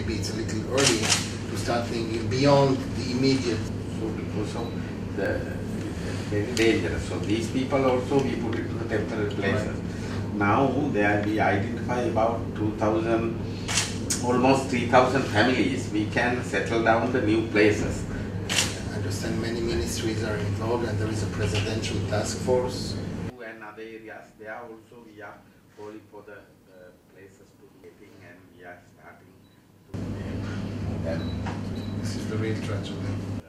maybe it's a little early to start thinking beyond the immediate. So because of the very dangerous. So these people also we put into the temporary places. Right. Now we identify about 2,000, almost 3,000 families. We can settle down the new places. I understand many ministries are involved and there is a presidential task force. And other areas, there also we are calling for the places to be getting, and we are starting to This is the real tragedy.